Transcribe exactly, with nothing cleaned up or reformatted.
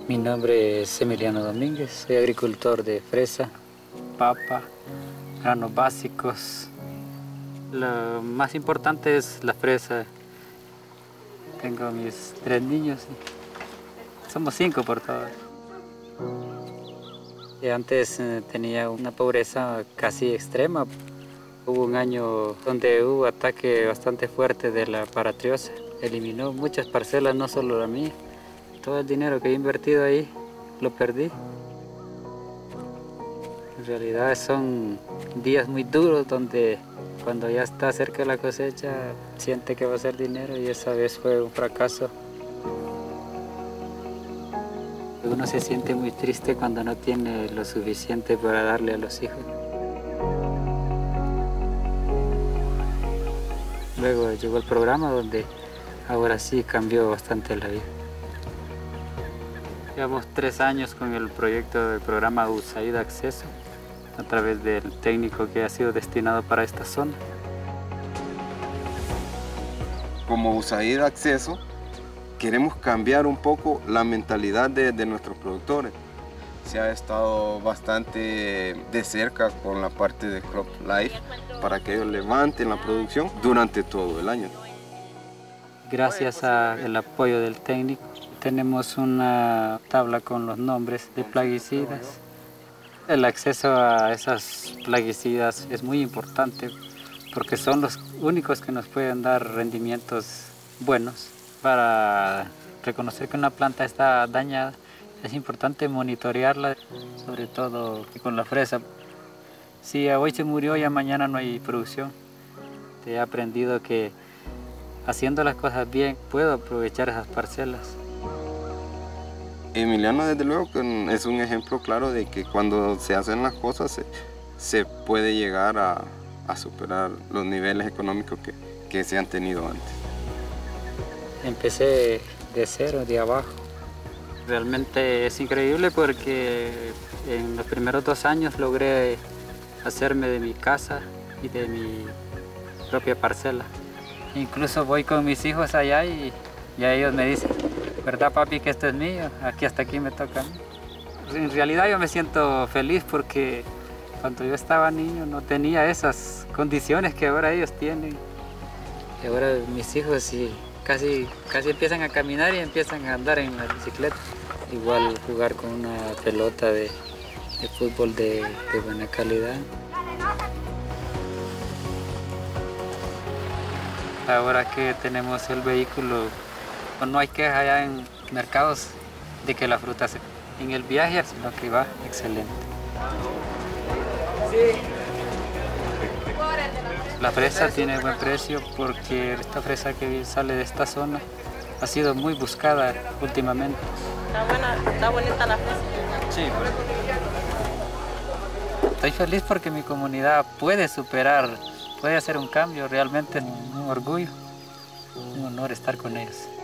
Mi nombre es Emiliano Domínguez, soy agricultor de fresa, papa, granos básicos. Lo más importante es la fresa. Tengo mis tres niños, somos cinco por todo. Y antes eh, tenía una pobreza casi extrema. Hubo un año donde hubo ataque bastante fuerte de la paratriosa. Eliminó muchas parcelas, no solo la mía. Todo el dinero que he invertido ahí lo perdí. En realidad son días muy duros donde cuando ya está cerca la cosecha siente que va a ser dinero y esa vez fue un fracaso. Uno se siente muy triste cuando no tiene lo suficiente para darle a los hijos. Luego llegó el programa donde ahora sí cambió bastante la vida. Llevamos tres años con el proyecto del programa USAID Acceso a través del técnico que ha sido destinado para esta zona. Como USAID Acceso queremos cambiar un poco la mentalidad de, de nuestros productores. Se ha estado bastante de cerca con la parte de Crop Life para que ellos levanten la producción durante todo el año. Gracias al apoyo del técnico tenemos una tabla con los nombres de plaguicidas. El acceso a esas plaguicidas es muy importante porque son los únicos que nos pueden dar rendimientos buenos. Para reconocer que una planta está dañada es importante monitorearla, sobre todo con la fresa. Si hoy se murió, ya mañana no hay producción. He aprendido que haciendo las cosas bien puedo aprovechar esas parcelas. Emiliano, desde luego, es un ejemplo claro de que cuando se hacen las cosas se, se puede llegar a, a superar los niveles económicos que, que se han tenido antes. Empecé de cero, de abajo. Realmente es increíble porque en los primeros dos años logré hacerme de mi casa y de mi propia parcela. Incluso voy con mis hijos allá y ya ellos me dicen, ¿verdad, papi, que esto es mío? Aquí hasta aquí me toca a mí. En realidad yo me siento feliz porque cuando yo estaba niño no tenía esas condiciones que ahora ellos tienen. Y ahora mis hijos sí, casi, casi empiezan a caminar y empiezan a andar en la bicicleta. Igual jugar con una pelota de, de fútbol de, de buena calidad. Ahora que tenemos el vehículo, no hay queja allá en mercados de que la fruta se... en el viaje, sino que va excelente. La fresa tiene buen precio porque esta fresa que sale de esta zona ha sido muy buscada últimamente. Está buena, está bonita la fresa. Sí. Estoy feliz porque mi comunidad puede superar, puede hacer un cambio, realmente un orgullo, un honor estar con ellos.